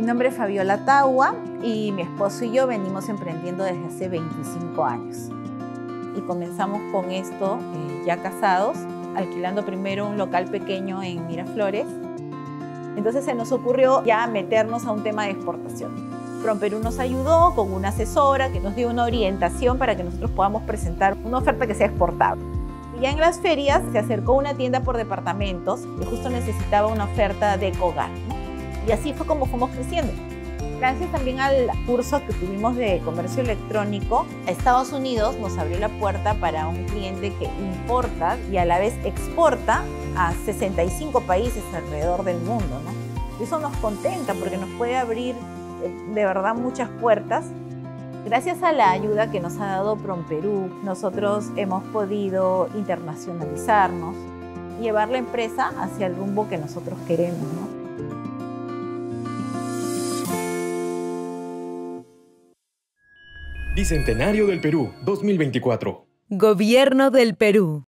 nombre es Fabiola Taua y mi esposo y yo venimos emprendiendo desde hace 25 años. Y comenzamos con esto ya casados, alquilando primero un local pequeño en Miraflores. Entonces se nos ocurrió ya meternos a un tema de exportación. PROMPERÚ nos ayudó con una asesora que nos dio una orientación para que nosotros podamos presentar una oferta que sea exportable. Y ya en las ferias se acercó una tienda por departamentos que justo necesitaba una oferta de Ecogar, ¿no? Y así fue como fuimos creciendo. Gracias también al curso que tuvimos de comercio electrónico, Estados Unidos nos abrió la puerta para un cliente que importa y a la vez exporta a 65 países alrededor del mundo, ¿no? Y eso nos contenta porque nos puede abrir de verdad muchas puertas. Gracias a la ayuda que nos ha dado PROMPERÚ, nosotros hemos podido internacionalizarnos, llevar la empresa hacia el rumbo que nosotros queremos, ¿no? Bicentenario del Perú, 2024. Gobierno del Perú.